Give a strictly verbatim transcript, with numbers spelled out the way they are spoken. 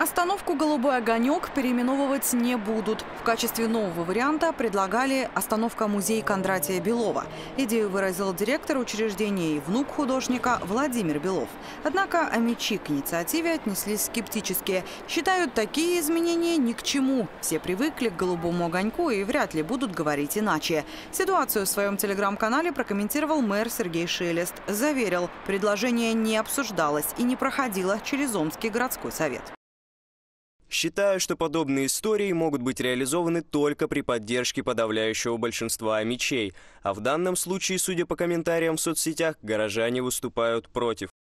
Остановку «Голубой огонек» переименовывать не будут. В качестве нового варианта предлагали остановка музей Кондратия Белова. Идею выразил директор учреждения и внук художника Владимир Белов. Однако омичи к инициативе отнеслись скептически. Считают, такие изменения ни к чему. Все привыкли к «Голубому огоньку» и вряд ли будут говорить иначе. Ситуацию в своем телеграм-канале прокомментировал мэр Сергей Шелест. Заверил, предложение не обсуждалось и не проходило через Омский городской совет. Считаю, что подобные истории могут быть реализованы только при поддержке подавляющего большинства омичей. А в данном случае, судя по комментариям в соцсетях, горожане выступают против.